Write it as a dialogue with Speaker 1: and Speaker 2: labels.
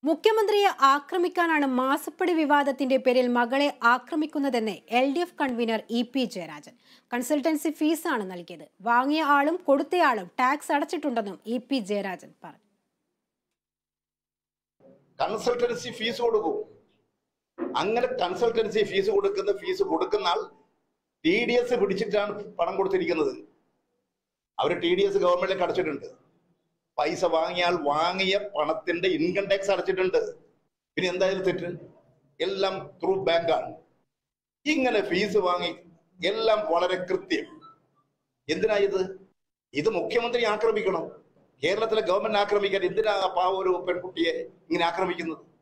Speaker 1: മുഖ്യമന്ത്രിയെ ആക്രമിക്കാനാണ് മാസപ്പടി വിവാദത്തിന്റെ പേരിൽ മകളെ ആക്രമിക്കുന്നതെന്ന് LDF convener EP Jayarajan. Consultancy ഫീസാണ് നൽകിയത്. വാങ്ങിയ ആളും കൊടുത്തയാളും ടാക്സ് അടച്ചിട്ടുണ്ടെന്നും EP ജയരാജൻ പറഞ്ഞു.
Speaker 2: കൺസൾട്ടൻസി ഫീസ് കൊടുക്കും. അങ്ങനെ കൺസൾട്ടൻസി ഫീസ് കൊടുക്കുന്ന ആൾ TDS പിടിച്ചിട്ടാണ് പണം കൊടുത്തിരിക്കുന്നത്. അവർ TDS ഗവൺമെന്റിലേക്ക് അടച്ചിട്ടുണ്ട്. പൈസ വാങ്ങിയാൽ വാങ്ങിയ പണത്തിന്റെ ഇൻകം ടാക്സ് അടച്ചിട്ടുണ്ട്. പിന്നെ എന്തായാലും തെറ്റ്? എല്ലാം ത്രൂ ബാങ്കാണ്. ഇങ്ങനെ ഫീസ് വാങ്ങി എല്ലാം വളരെ കൃത്യം. എന്തിനാ ഇത് മുഖ്യമന്ത്രി ആക്രമിക്കണം, കേരളത്തിലെ ഗവൺമെന്റ് ആക്രമിക്കാൻ എന്തിനാ പാവ ഒരു പെൺകുട്ടിയെ ഇങ്ങനെ ആക്രമിക്കുന്നത്?